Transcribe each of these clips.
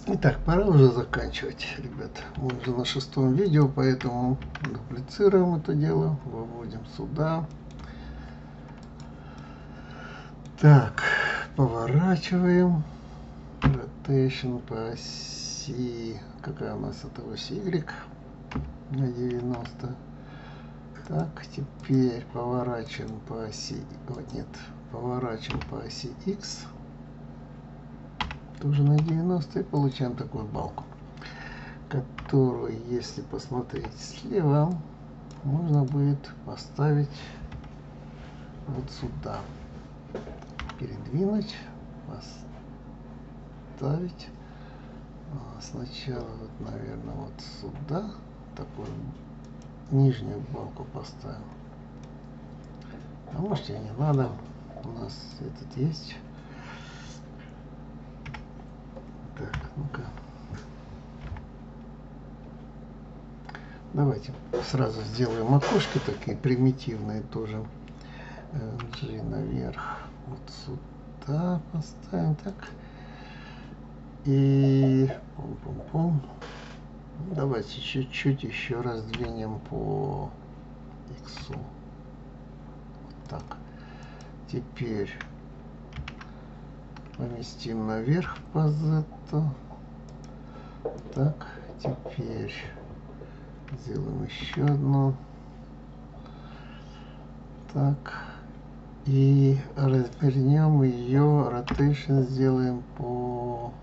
Итак, пора уже заканчивать, ребят. Мы уже на 6-м видео, поэтому дуплицируем это дело, выводим сюда. Так, поворачиваем. Rotation по оси, какая у нас это ось Y на 90. Так, теперь поворачиваем по оси, поворачиваем по оси X. Тоже на 90 и получаем такую балку, которую, если посмотреть слева, можно будет поставить вот сюда, передвинуть, поставить сначала вот, наверное, вот сюда такую нижнюю балку поставим, а может и не надо, у нас этот есть. Так, ну-ка. Давайте сразу сделаем окошки такие примитивные тоже. G наверх. Вот сюда поставим так. И пум-пум-пум. Давайте чуть-чуть еще раздвинем по X. Вот так. Теперь поместим наверх по Z. Так, теперь сделаем еще одну. Так, и развернем ее, rotation сделаем по...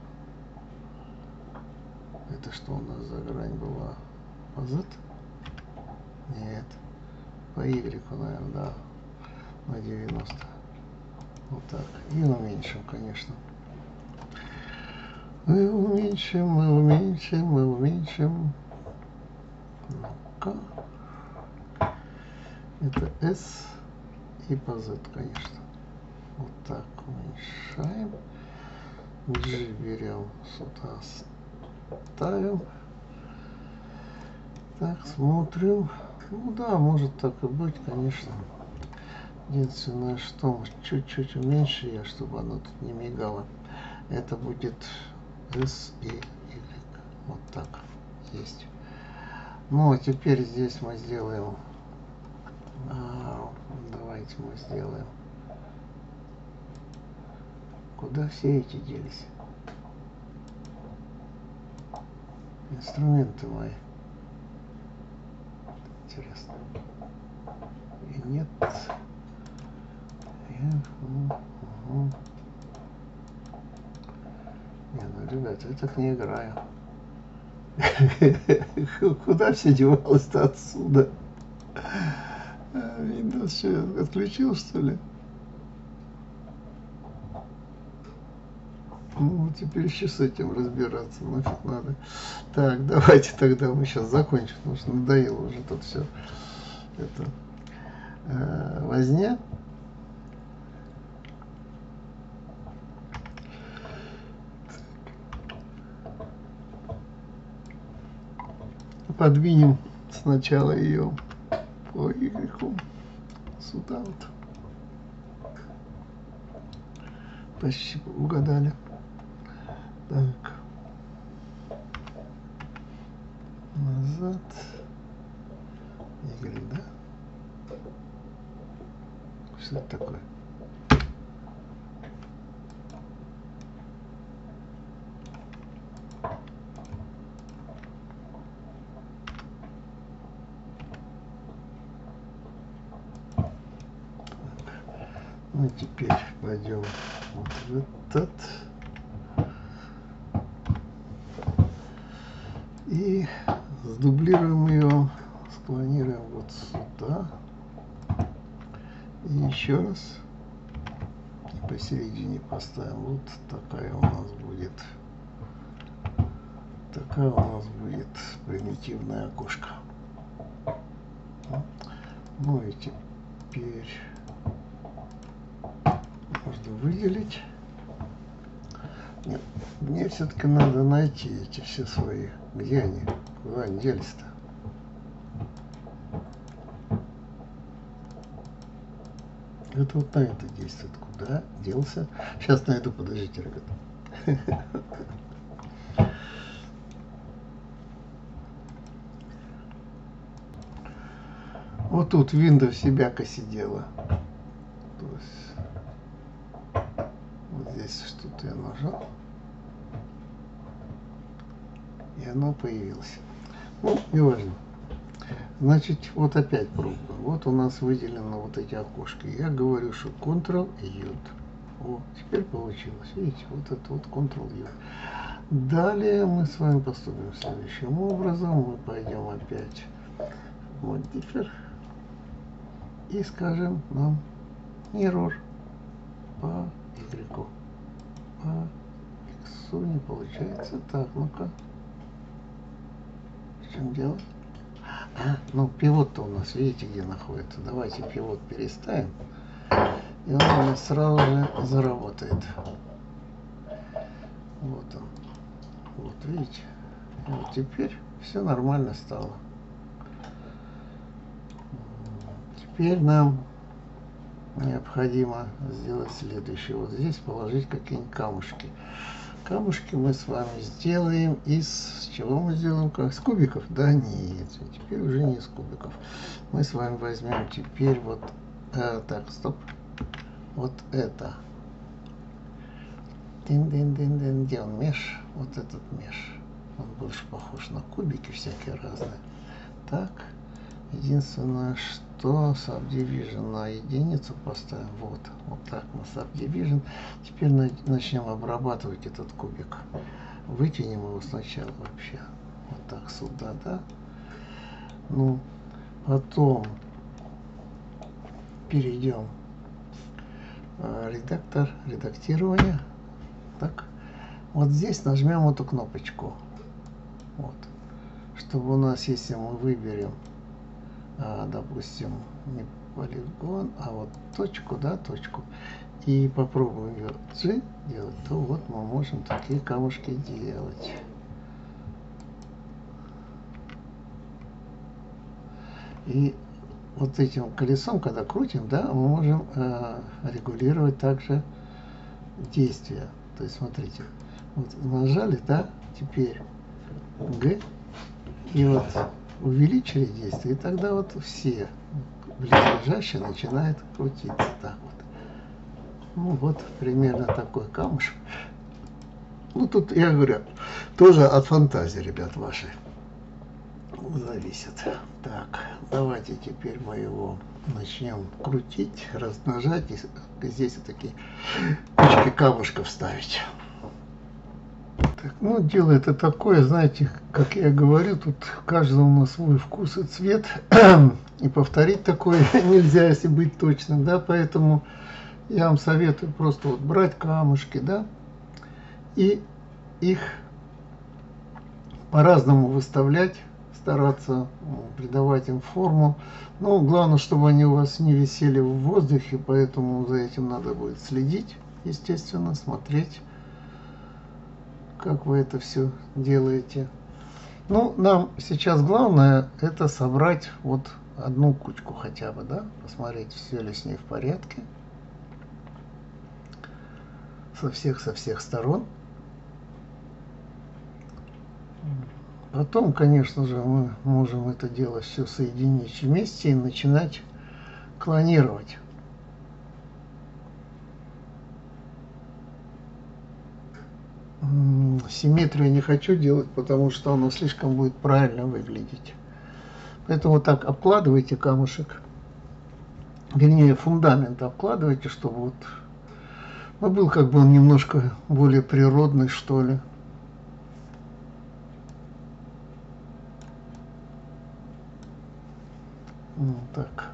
Это что у нас за грань была? По Z? Нет. По Y, наверное, да. На 90. Вот так. И уменьшим, конечно. Мы уменьшим, мы уменьшим, мы уменьшим. Ну-ка. Это S и по Z, конечно. Вот так уменьшаем. G берем сюда, ставим. Так, смотрим. Ну да, может так и быть, конечно. Единственное, что чуть-чуть уменьшу я, чтобы оно тут не мигало. Это будет S и Y. Вот так. Есть. Ну, а теперь здесь мы сделаем... давайте мы сделаем... Куда все эти делись? Инструменты мои. Интересно. И нет. Угу. Не, ну, ребята, я так не играю. Куда все девалось-то отсюда? Windows что, отключил, что ли? Ну, теперь еще с этим разбираться, нафиг надо. Так, давайте тогда мы сейчас закончим, потому что надоело уже тут все. Это возня. Подвинем сначала ее по Y сюда вот. Почти угадали. Так. Назад. Y, да? Что это такое? Ну и теперь пойдем вот в этот. И сдублируем ее, склонируем вот сюда. И еще раз. И посередине поставим. Вот такая у нас будет. Такая у нас будет примитивное окошко. Ну и теперь можно выделить. Нет, мне все-таки надо найти эти все свои. Где они? Куда они делись-то? Это вот на это действует. Куда делся? Сейчас найду, подождите, ребята. Вот тут Windows себя сидела. То есть, вот здесь что-то я нажал. И оно появилось. Ну, не важно. Значит, вот опять пробуем. Вот у нас выделено вот эти окошки. Я говорю, что Ctrl-J. О, теперь получилось. Видите, вот это вот Ctrl-J. Далее мы с вами поступим следующим образом. Мы пойдем опять в Modifier и скажем нам Mirror по Y. По X не получается. Так, ну-ка. В чем дело? Ну, пивот-то у нас, видите, где находится. Давайте пивот переставим. И он у нас сразу же заработает. Вот он. Вот, видите. И вот теперь все нормально стало. Теперь нам необходимо сделать следующее. Вот здесь положить какие-нибудь камушки. Камушки мы с вами сделаем с чего мы сделаем? Как? С кубиков? Да нет, теперь уже не с кубиков. Мы с вами возьмем теперь вот, так, стоп, вот это. Дин-дин-дин-дин, где он, меж? Вот этот меж. Он больше похож на кубики всякие разные. Так, единственное, что Subdivision на единицу поставим. Вот, вот так мы Subdivision. Теперь начнем обрабатывать этот кубик. Вытянем его сначала вообще. Вот так сюда, да. Ну, потом перейдем редактор, редактирование. Так, вот здесь нажмем эту кнопочку. Вот, чтобы у нас, если мы выберем, допустим, не полигон, а вот точку, да, точку, и попробуем ее G делать, то вот мы можем такие камушки делать. И вот этим колесом, когда крутим, да, мы можем регулировать также действия. То есть, смотрите, вот нажали, да, теперь G, и вот увеличили действие, и тогда вот все близлежащие начинают крутиться. Так вот. Ну вот примерно такой камушек. Ну тут, я говорю, тоже от фантазии, ребят, вашей зависит. Так, давайте теперь мы его начнем крутить, размножать, и здесь вот такие кучки камушков ставить. Так, ну, дело это такое, знаете, как я говорю, тут каждый у нас свой вкус и цвет, и повторить такое нельзя, если быть точным, да, поэтому я вам советую просто вот брать камушки, да, и их по-разному выставлять, стараться придавать им форму, но главное, чтобы они у вас не висели в воздухе, поэтому за этим надо будет следить, естественно, смотреть, как вы это все делаете. Ну, нам сейчас главное это собрать вот одну кучку хотя бы, да, посмотреть, все ли с ней в порядке. Со всех сторон. Потом, конечно же, мы можем это дело все соединить вместе и начинать клонировать. Симметрию не хочу делать, потому что оно слишком будет правильно выглядеть. Поэтому вот так обкладывайте камушек, вернее фундамент обкладывайте, чтобы вот, ну, был как бы он немножко более природный, что ли. Так.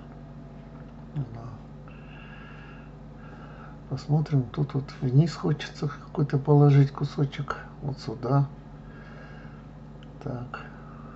Посмотрим, тут вот вниз хочется какой-то положить кусочек, вот сюда. Так.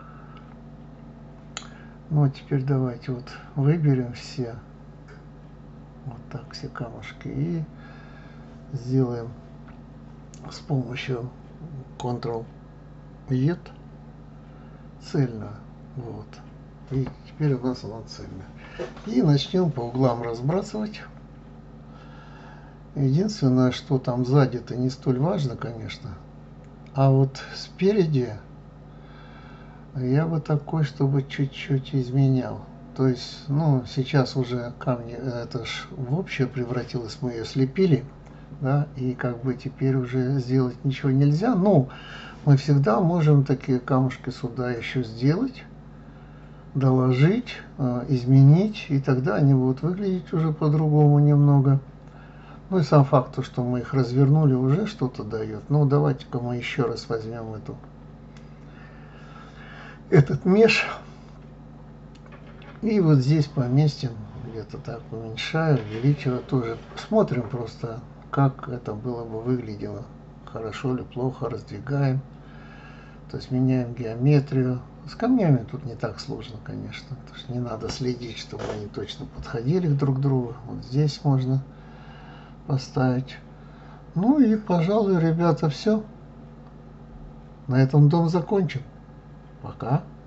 Ну а теперь давайте вот выберем все, вот так все камушки и сделаем с помощью Ctrl-J цельно. Вот. И теперь у нас она цельная. И начнем по углам разбрасывать. Единственное, что там сзади-то не столь важно, конечно. А вот спереди я бы такой, чтобы чуть-чуть изменял. то есть, ну, сейчас уже камни, это ж в общее превратилось, мы ее слепили, да, и как бы теперь уже сделать ничего нельзя, но мы всегда можем такие камушки сюда еще сделать, доложить, изменить, и тогда они будут выглядеть уже по-другому немного. Ну и сам факт, то, что мы их развернули, уже что-то дает. Ну, давайте-ка мы еще раз возьмем этот меж. И вот здесь поместим, где-то так уменьшаю, увеличиваю тоже. Смотрим просто, как это было бы выглядело. Хорошо или плохо, раздвигаем. То есть меняем геометрию. С камнями тут не так сложно, конечно. Потому что не надо следить, чтобы они точно подходили друг к другу. Вот здесь можно поставить. Ну и, пожалуй, ребята, все. На этом дом закончен. Пока.